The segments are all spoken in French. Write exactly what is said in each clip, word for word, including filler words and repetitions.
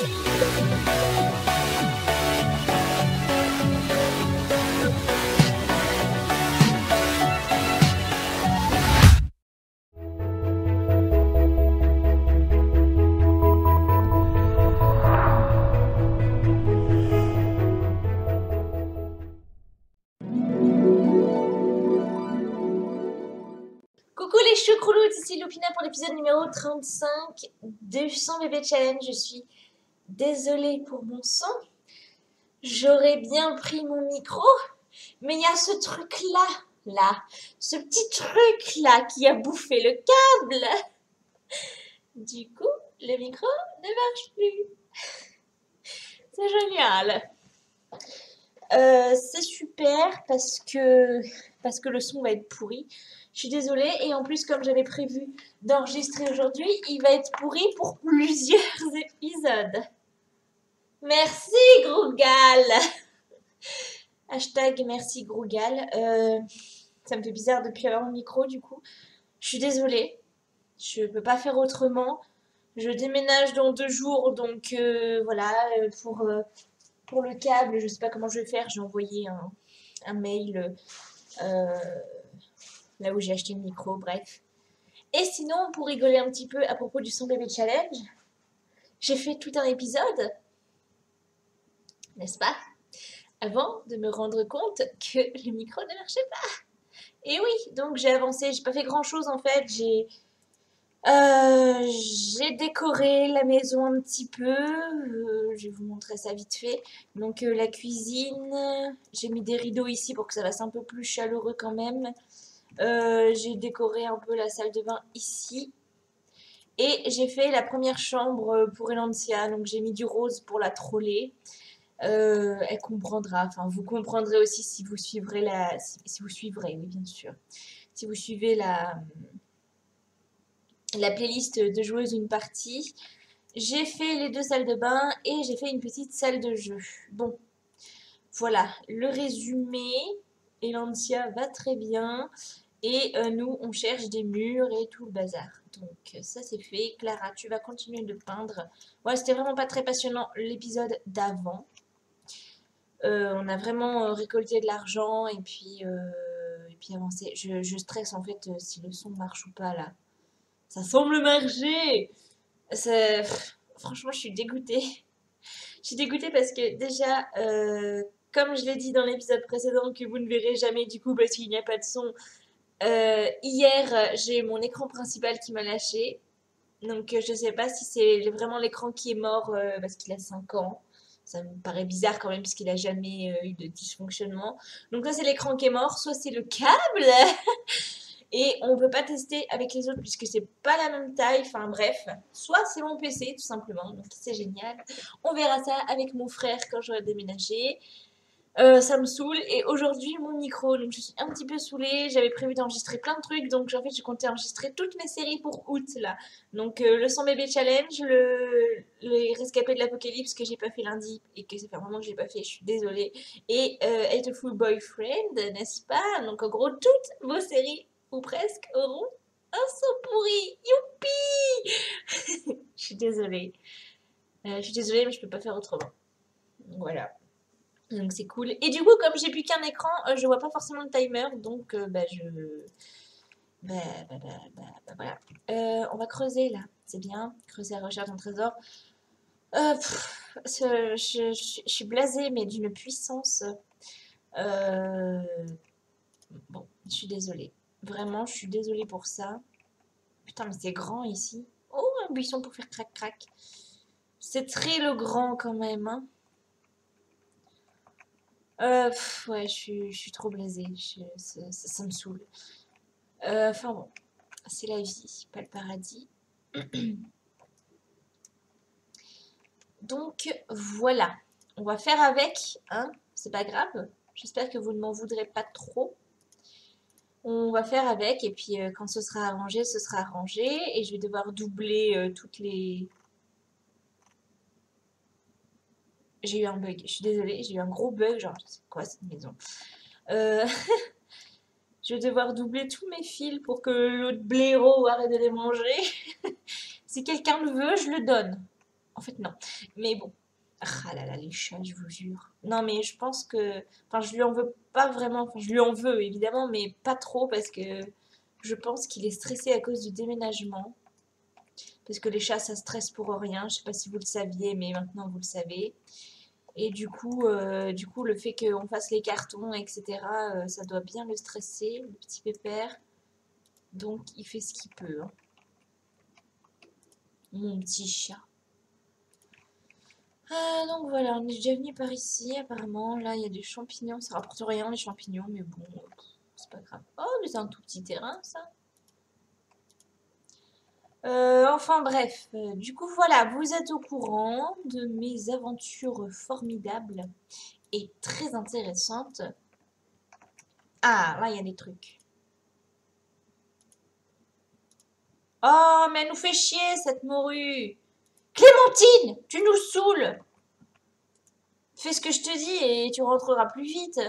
Coucou les choucrouloutes, ici Lupina pour l'épisode numéro trente-cinq du cent bébé challenge. Je suis désolée pour mon son. J'aurais bien pris mon micro, mais il y a ce truc là, là, ce petit truc là qui a bouffé le câble. Du coup, le micro ne marche plus. C'est génial. Euh, c'est super parce que, parce que le son va être pourri. Je suis désolée. Et en plus, comme j'avais prévu d'enregistrer aujourd'hui, il va être pourri pour plusieurs épisodes. Merci, Grougal. Hashtag merci, Grougal. Euh, ça me fait bizarre de plus avoir mon micro, du coup. Je suis désolée. Je peux pas faire autrement. Je déménage dans deux jours, donc euh, voilà, euh, pour... Euh, Pour le câble, je ne sais pas comment je vais faire. J'ai envoyé un, un mail euh, là où j'ai acheté le micro, bref. Et sinon, pour rigoler un petit peu à propos du cent bébé challenge, j'ai fait tout un épisode, n'est-ce pas? Avant de me rendre compte que le micro ne marchait pas. Et oui, donc j'ai avancé. J'ai pas fait grand-chose en fait. J'ai Euh, j'ai décoré la maison un petit peu, euh, je vais vous montrer ça vite fait. Donc euh, la cuisine, j'ai mis des rideaux ici pour que ça fasse un peu plus chaleureux quand même. Euh, j'ai décoré un peu la salle de bain ici. Et j'ai fait la première chambre pour Elancia, donc j'ai mis du rose pour la troller. Euh, elle comprendra, enfin vous comprendrez aussi si vous suivrez la... Si, si vous suivrez, oui bien sûr. Si vous suivez la la playlist de joueuses une partie. J'ai fait les deux salles de bain et j'ai fait une petite salle de jeu. Bon, voilà, le résumé. Elancia va très bien. Et euh, nous, on cherche des murs et tout le bazar. Donc ça c'est fait. Clara, tu vas continuer de peindre. Ouais, c'était vraiment pas très passionnant l'épisode d'avant. Euh, on a vraiment euh, récolté de l'argent et puis, euh, et puis avancé. Je, je stresse en fait euh, si le son marche ou pas là. Ça semble marcher. C'est- pff, Franchement, je suis dégoûtée. Je suis dégoûtée parce que déjà, euh, comme je l'ai dit dans l'épisode précédent que vous ne verrez jamais du coup parce qu'il n'y a pas de son, euh, hier j'ai mon écran principal qui m'a lâché. Donc euh, je sais pas si c'est vraiment l'écran qui est mort euh, parce qu'il a cinq ans. Ça me paraît bizarre quand même puisqu'il a jamais euh, eu de dysfonctionnement. Donc là c'est l'écran qui est mort, soit c'est le câble. Et on ne peut pas tester avec les autres puisque c'est pas la même taille. Enfin bref, soit c'est mon P C tout simplement, donc c'est génial. On verra ça avec mon frère quand j'aurai déménagé. Euh, ça me saoule. Et aujourd'hui mon micro, donc je suis un petit peu saoulée. J'avais prévu d'enregistrer plein de trucs, donc en fait je comptais enregistrer toutes mes séries pour août là. Donc euh, le cent bébé challenge, le les rescapés de l'apocalypse que j'ai pas fait lundi et que ça fait un moment que j'ai pas fait, je suis désolée. Et euh, Hateful Boyfriend, n'est-ce pas? Donc en gros toutes vos séries ou presque, auront un son pourri. Youpi. Je suis désolée. Euh, je suis désolée, mais je peux pas faire autrement. Voilà. Donc c'est cool. Et du coup, comme j'ai plus qu'un écran, euh, je vois pas forcément le timer. Donc euh, bah je... Bah, bah, bah, bah, bah, voilà. Euh, on va creuser là. C'est bien. Creuser à recherche d'un trésor. Euh, pff, je, je, je, je suis blasée, mais d'une puissance. Euh, Bon, je suis désolée. Vraiment, je suis désolée pour ça. Putain, mais c'est grand ici. Oh, un buisson pour faire crac-crac. C'est très le grand quand même, hein. Euh, pff, ouais, je suis, je suis trop blasée. Je- ça, ça- ça me saoule. Euh, Enfin bon, c'est la vie, pas le paradis. Donc voilà, on va faire avec, hein. C'est pas grave. J'espère que vous ne m'en voudrez pas trop. On va faire avec et puis euh, quand ce sera arrangé, ce sera arrangé. Et je vais devoir doubler euh, toutes les... J'ai eu un bug, je suis désolée, j'ai eu un gros bug, genre, c'est quoi cette maison? Euh, je vais devoir doubler tous mes fils pour que l'autre blaireau arrête de les manger. Si quelqu'un le veut, je le donne. En fait, non. Mais bon. Ah là là, les chats, je vous jure. Non, mais je pense que... Enfin, je lui en veux pas vraiment. Enfin, je lui en veux, évidemment, mais pas trop parce que je pense qu'il est stressé à cause du déménagement. Parce que les chats, ça stresse pour rien. Je sais pas si vous le saviez, mais maintenant vous le savez. Et du coup, euh, du coup le fait qu'on fasse les cartons, et cetera, euh, ça doit bien le stresser, le petit pépère. Donc, il fait ce qu'il peut. Hein. Mon petit chat. Euh, donc voilà, on est déjà venu par ici, apparemment. Là, il y a des champignons. Ça rapporte rien, les champignons, mais bon, c'est pas grave. Oh, mais c'est un tout petit terrain, ça. Euh, enfin bref, euh, du coup voilà, vous êtes au courant de mes aventures formidables et très intéressantes. Ah, là il y a des trucs. Oh, mais elle nous fait chier cette morue. Clémentine, tu nous saoules. Fais ce que je te dis et tu rentreras plus vite.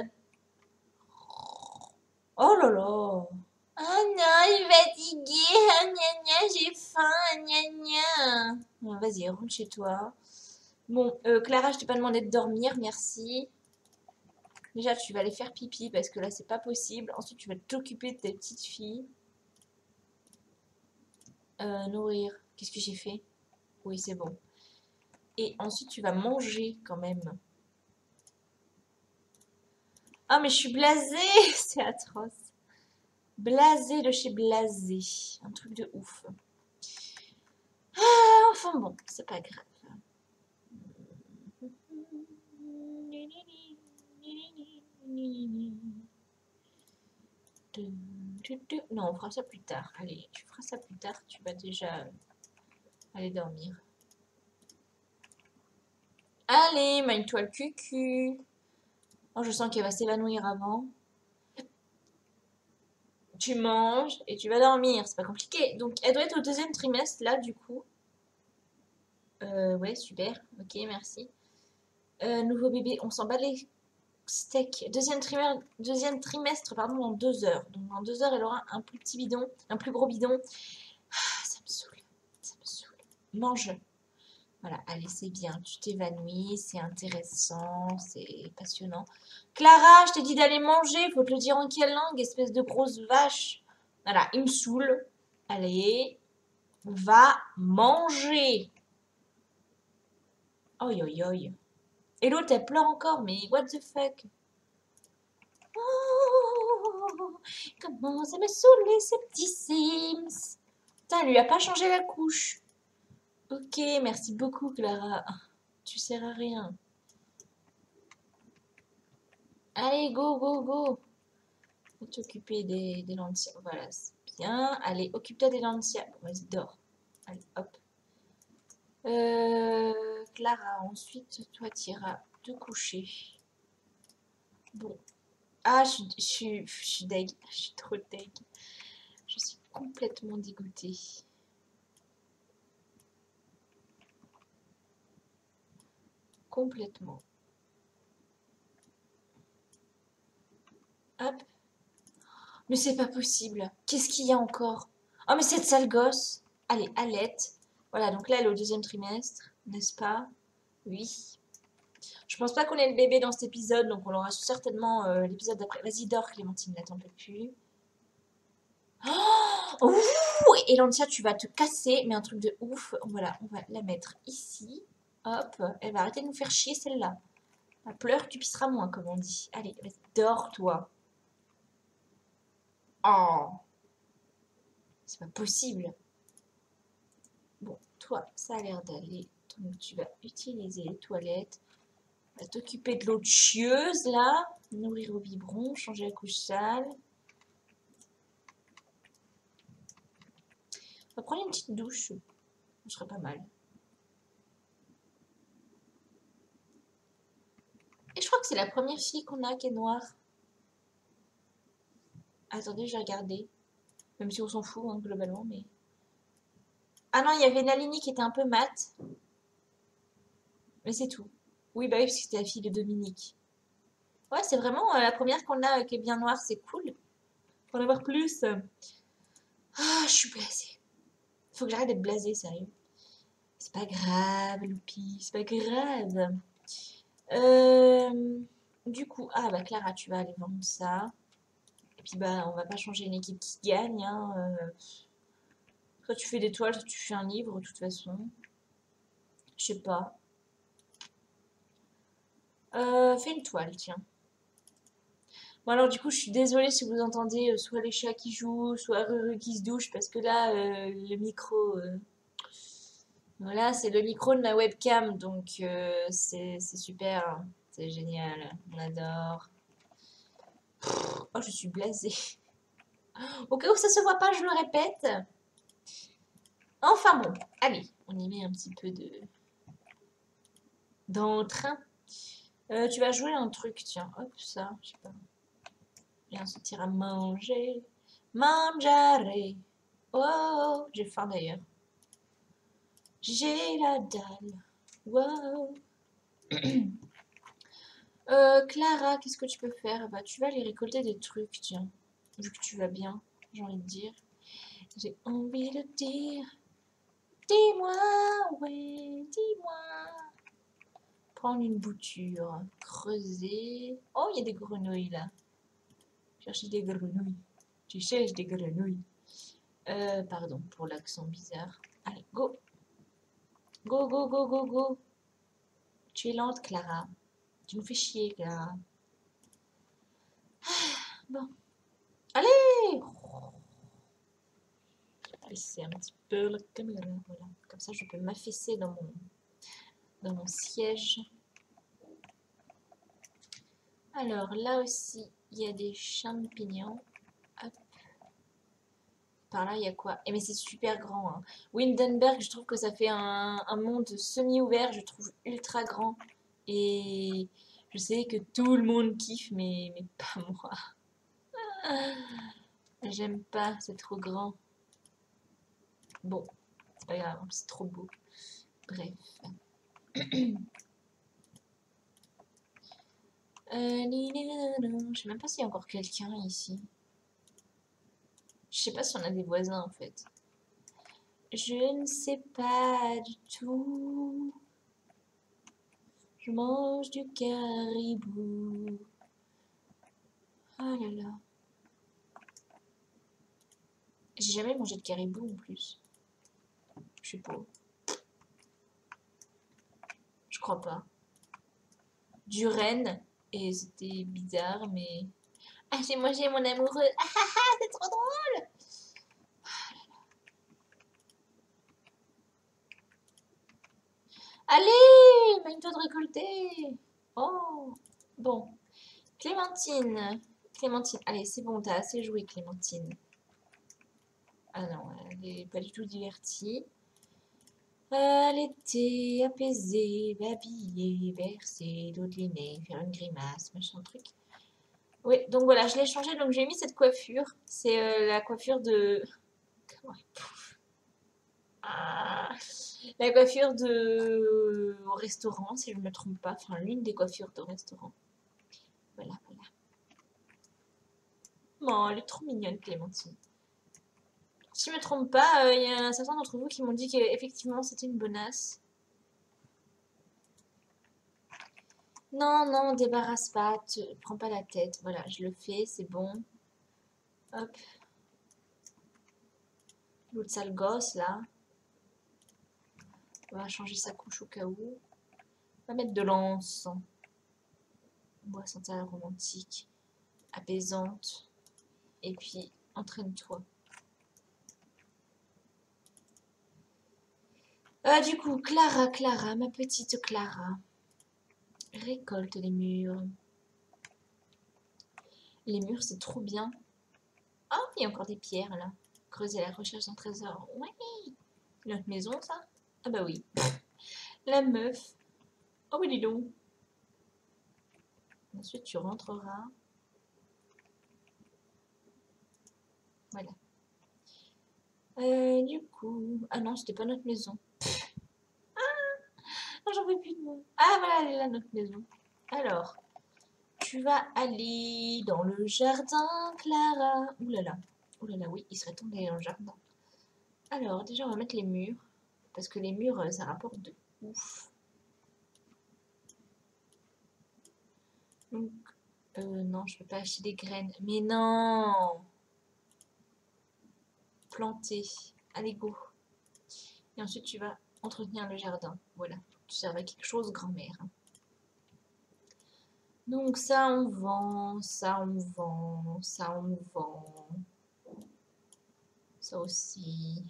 Oh là là. Ah non, je suis fatiguée. Ah, gna gna, j'ai faim. Ah, gna gna. Bon, vas-y, rentre chez toi. Bon, euh, Clara, je t'ai pas demandé de dormir, merci. Déjà, tu vas aller faire pipi parce que là, c'est pas possible. Ensuite, tu vas t'occuper de tes petites filles. Euh, nourrir. Qu'est-ce que j'ai fait? Oui, c'est bon. Et ensuite, tu vas manger quand même. Ah, mais je suis blasée. C'est atroce. Blasée de chez blasé. Un truc de ouf. Ah, enfin bon, c'est pas grave. Non, on fera ça plus tard. Allez, tu feras ça plus tard. Tu vas déjà aller dormir. Allez, mine-toi le cucu. Oh, je sens qu'elle va s'évanouir avant. Tu manges et tu vas dormir. C'est pas compliqué. Donc, elle doit être au deuxième trimestre, là, du coup. Euh, ouais, super. Ok, merci. Euh, nouveau bébé, on s'en bat les steaks. Deuxième trimestre, deuxième trimestre, pardon, dans deux heures. Donc, dans deux heures, elle aura un plus petit bidon, un plus gros bidon. Ah, ça me saoule. Ça me saoule. Mange. Voilà, allez, c'est bien. Tu t'évanouis, c'est intéressant, c'est passionnant. Clara, je t'ai dit d'aller manger. Faut te le dire en quelle langue, espèce de grosse vache. Voilà, il me saoule. Allez, va manger. Oi, oi, oi. Et l'autre, elle pleure encore, mais what the fuck? Oh, comment ça me saoule, ces petits Sims. Putain, elle lui a pas changé la couche. Ok, merci beaucoup, Clara. Tu sers à rien. Allez, go, go, go. Faut t'occuper des, des lentilles. Voilà, c'est bien. Allez, occupe-toi des lentilles. Vas-y, dors. Allez, hop. Euh, Clara, ensuite, toi, tu iras te coucher. Bon. Ah, je, suis- je, suis- je suis deg. Je suis trop deg. Je suis complètement dégoûtée. Complètement. Hop. Mais c'est pas possible. Qu'est-ce qu'il y a encore? Oh, mais cette sale gosse. Allez, Alette. Voilà, donc là, elle est au deuxième trimestre, n'est-ce pas? Oui. Je pense pas qu'on ait le bébé dans cet épisode, donc on aura certainement euh, l'épisode d'après. Vas-y, dors, Clémentine, là, t'en peux plus. Oh, ouh, et Lancia, tu vas te casser, mais un truc de ouf. Voilà, on va la mettre ici. Hop, elle va arrêter de nous faire chier, celle-là. Elle pleure, tu pisseras moins, comme on dit. Allez, vas-y, dors, toi. Oh, c'est pas possible. Bon, toi, ça a l'air d'aller. Donc, tu vas utiliser les toilettes. Va t'occuper de l'autre chieuse, là. Nourrir au biberon, changer la couche sale. On va prendre une petite douche. Ce serait pas mal. Et je crois que c'est la première fille qu'on a qui est noire. Attendez, je vais regarder. Même si on s'en fout, hein, globalement, mais... Ah non, il y avait Nalini qui était un peu mate. Mais c'est tout. Oui, bah oui, parce que c'était la fille de Dominique. Ouais, c'est vraiment euh, la première qu'on a euh, qui est bien noire, c'est cool. Faut en avoir plus. Ah, je suis blasée. Faut que j'arrête d'être blasée, sérieux. C'est pas grave, Loupi, c'est pas grave. Euh, du coup, ah bah Clara, tu vas aller vendre ça. Et puis bah, on va pas changer une équipe qui gagne, hein. euh. Soit tu fais des toiles, soit tu fais un livre, de toute façon. Je sais pas. Euh, fais une toile, tiens. Bon alors du coup, je suis désolée si vous entendez euh, soit les chats qui jouent, soit Ruru qui se douche, parce que là, euh, le micro... euh, Voilà, c'est le micro de ma webcam, donc euh, c'est c'est super, c'est génial, on adore. Oh, je suis blasée. Au cas où ça se voit pas, je le répète. Enfin bon, allez, on y met un petit peu de d'entrain. Euh, tu vas jouer un truc, tiens, hop, ça, je sais pas. Viens sortir à manger. Mangiare. Oh, j'ai faim d'ailleurs. J'ai la dalle. Wow. Euh, Clara, qu'est-ce que tu peux faire? Bah, tu vas aller récolter des trucs, tiens. Vu que tu vas bien, j'ai envie de dire. J'ai envie de dire. Dis-moi, ouais, dis-moi. Prendre une bouture, creuser. Oh, il y a des grenouilles là. Chercher des grenouilles. Tu cherches des grenouilles. Euh, pardon pour l'accent bizarre. Allez, go. Go, go, go, go, go. Tu es lente, Clara. Tu nous fais chier, Clara. Bon. Allez! C'est un petit peu la caméra. Voilà. Comme ça, je peux m'affaisser dans mon, dans mon siège. Alors, là aussi, il y a des champignons. Hop. Par là, il y a quoi? Eh mais c'est super grand. Hein. Windenberg, je trouve que ça fait un, un monde semi-ouvert. Je trouve ultra grand. Et je sais que tout le monde kiffe, mais, mais pas moi. J'aime pas, c'est trop grand. Bon, c'est pas grave, c'est trop beau. Bref. Euh, je sais même pas s'il y a encore quelqu'un ici. Je sais pas si on a des voisins en fait. Je ne sais pas du tout. Je mange du caribou. Oh là là. J'ai jamais mangé de caribou en plus. Je sais pas. Je crois pas. Du renne. Et c'était bizarre, mais... Ah, j'ai mangé mon amoureux. Ah ah ah, c'est trop drôle. Allez, mets-toi de récolter. Oh, bon. Clémentine. Clémentine. Allez, c'est bon, t'as assez joué, Clémentine. Ah non, elle n'est pas du tout divertie. Elle était apaisée, babiller, verser, dodeliner, faire une grimace, machin truc. Oui, donc voilà, je l'ai changé, donc j'ai mis cette coiffure. C'est euh, la coiffure de... Comment ah, la coiffure de... au restaurant, si je ne me trompe pas. Enfin, l'une des coiffures de restaurant. Voilà, voilà. Bon, elle est trop mignonne, Clémentine. Si je ne me trompe pas, il euh, y a certains d'entre vous qui m'ont dit qu'effectivement c'était une bonasse. Non, non, débarrasse pas, te prends pas la tête. Voilà, je le fais, c'est bon. Hop. L'autre sale gosse, là. On va changer sa couche au cas où. On va mettre de l'encens. Bois sentir romantique, apaisante. Et puis, entraîne-toi. Ah, du coup, Clara, Clara, ma petite Clara. Récolte les murs. Les murs, c'est trop bien. Ah, oh, il y a encore des pierres, là. Creuser la recherche d'un trésor. Oui. Notre maison, ça? Ah bah oui. La meuf. Oh oui, dis donc. Ensuite, tu rentreras. Voilà. Euh, du coup... Ah non, c'était pas notre maison. Ah, j'en veux plus de moi. Ah, voilà, elle est là, notre maison. Alors, tu vas aller dans le jardin, Clara. Ouh là là. Ouh là là, oui, il serait temps d'aller dans le jardin. Alors, déjà, on va mettre les murs. Parce que les murs, ça rapporte de ouf. Donc, euh, non, je ne peux pas acheter des graines. Mais non! Planter. Allez, go. Et ensuite, tu vas entretenir le jardin. Voilà. Tu sers à quelque chose, grand-mère. Donc, ça, on vend. Ça, on vend. Ça, on vend. Ça aussi.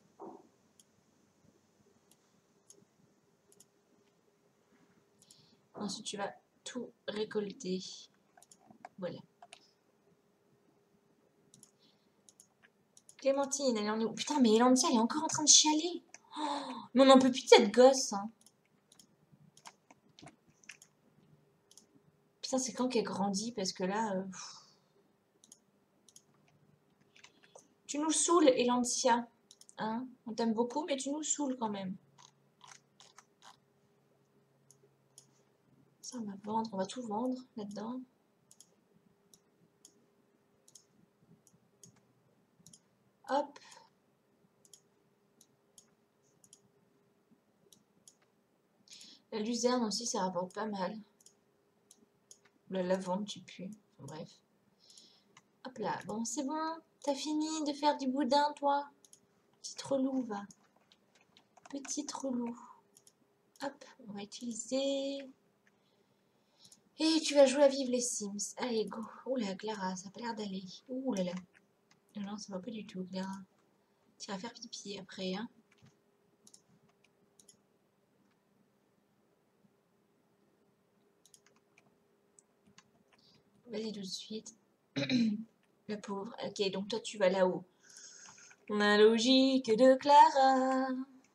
Ensuite, tu vas tout récolter. Voilà. Clémentine, elle est en où? Putain, mais Elandia, elle est encore en train de chialer. Oh, mais on n'en peut plus de cette gosse. Hein. Putain, c'est quand qu'elle grandit? Parce que là... Euh... Tu nous saoules, Elandia. Hein? On t'aime beaucoup, mais tu nous saoules quand même. Ça, on va vendre. On va tout vendre là-dedans. Hop. La luzerne aussi, ça rapporte pas mal. La lavande, tu pues. Enfin, bref. Hop là. Bon, c'est bon. T'as fini de faire du boudin, toi? Petite relou, va. Petite relou. Hop, on va utiliser... Et tu vas jouer à Vive les Sims. Allez, go. Ouh là, Clara, ça a pas l'air d'aller. Ouh là là. Non, ça va pas du tout, Clara. Tu vas faire pipi après, hein. Vas-y tout de suite. La pauvre. Ok, donc toi, tu vas là-haut. La logique de Clara.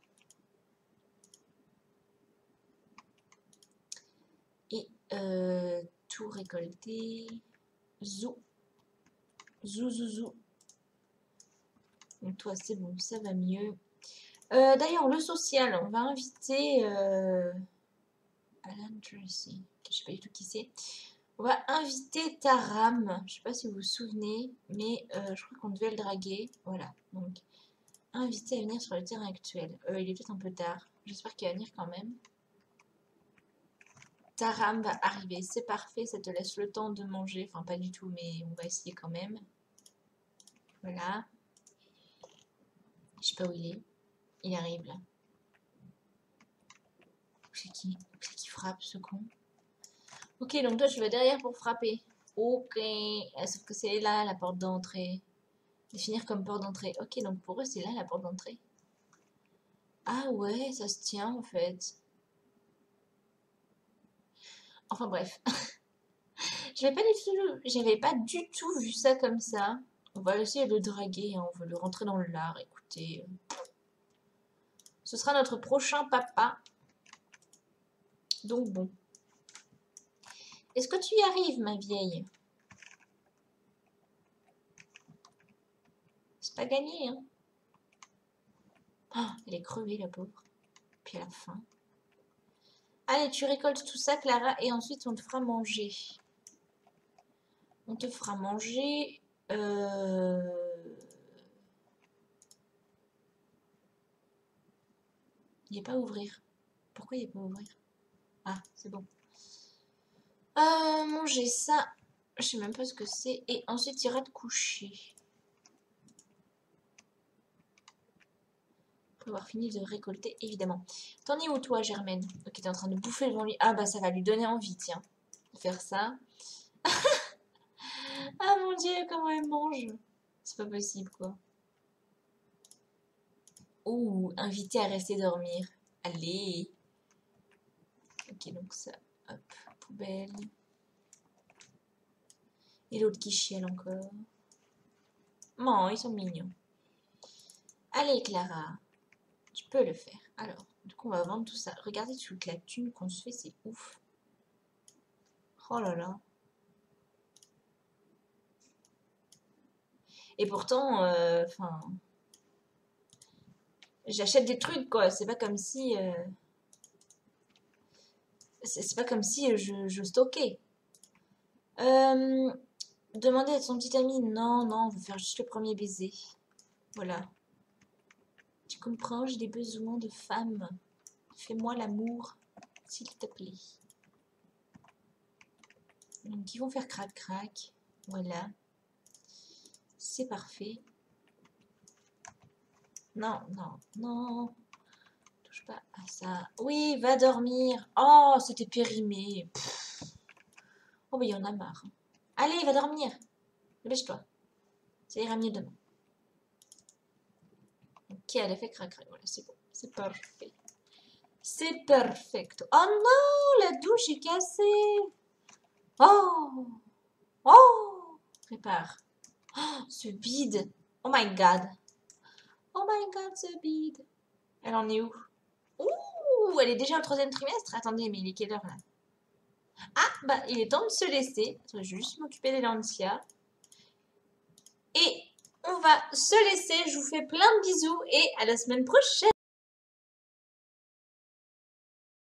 Et euh, tout récolter. Zou. Zou, zou, zou. Donc toi, c'est bon, ça va mieux. Euh, D'ailleurs, le social, on va inviter euh, Alan Tracy. Je sais pas du tout qui c'est. On va inviter Taram. Je sais pas si vous vous souvenez, mais euh, je crois qu'on devait le draguer. Voilà. Donc, invité à venir sur le terrain actuel. Euh, il est peut-être un peu tard. J'espère qu'il va venir quand même. Taram va arriver. C'est parfait. Ça te laisse le temps de manger. Enfin, pas du tout, mais on va essayer quand même. Voilà. Je sais pas où il est. Il arrive là. C'est qui C'est qui frappe ce con? Ok, donc toi tu vas derrière pour frapper. Ok. Sauf que c'est là la porte d'entrée. Définir comme porte d'entrée. Ok, donc pour eux c'est là la porte d'entrée. Ah ouais, ça se tient en fait. Enfin bref. J'avais pas du tout, j'avais pas du tout vu ça comme ça. On va essayer de le draguer, hein. On veut le rentrer dans le lard. Écoutez, ce sera notre prochain papa. Donc bon. Est-ce que tu y arrives, ma vieille? C'est pas gagné, hein. Oh, elle est crevée, la pauvre. Puis elle a faim. Allez, tu récoltes tout ça, Clara, et ensuite on te fera manger. On te fera manger... Euh... Il n'y a pas à ouvrir. Pourquoi il n'y a pas à ouvrir? Ah, c'est bon. Euh, manger ça. Je sais même pas ce que c'est. Et ensuite, il ira te coucher. Pour avoir fini de récolter, évidemment. T'en es où, toi, Germaine? Ok, t'es en train de bouffer devant lui. Ah, bah, ça va lui donner envie, tiens. De faire ça. Ah, mon Dieu, comment elle mange. C'est pas possible, quoi. Ouh, invité à rester dormir. Allez. Ok, donc ça, hop, poubelle. Et l'autre qui chiale encore. Non, ils sont mignons. Allez, Clara, tu peux le faire. Alors, du coup, on va vendre tout ça. Regardez toute la thune qu'on se fait, c'est ouf. Oh là là. Et pourtant, enfin... Euh, j'achète des trucs, quoi. C'est pas comme si... Euh, c'est pas comme si je, je stockais. Euh, demander à son petit ami. Non, non, on veut faire juste le premier baiser. Voilà. Tu comprends, j'ai des besoins de femme. Fais-moi l'amour, s'il te plaît. Donc, ils vont faire crac-crac. Voilà. C'est parfait. Non, non, non. Touche pas à ça. Oui, va dormir. Oh, c'était périmé. Pff. Oh, mais il y en a marre. Allez, va dormir. Dépêche-toi. Ça ira mieux demain. Ok, elle a fait crac-crac. Voilà, c'est bon. C'est parfait. C'est perfecto. Oh non, la douche est cassée. Oh. Oh. Prépare. Oh, ce bide. Oh my god. Oh my god, ce bide. Elle en est où? Ouh, elle est déjà au troisième trimestre. Attendez, mais il est quelle heure là? Ah, bah, il est temps de se laisser. Je vais juste m'occuper des Lancia. Et on va se laisser. Je vous fais plein de bisous et à la semaine prochaine.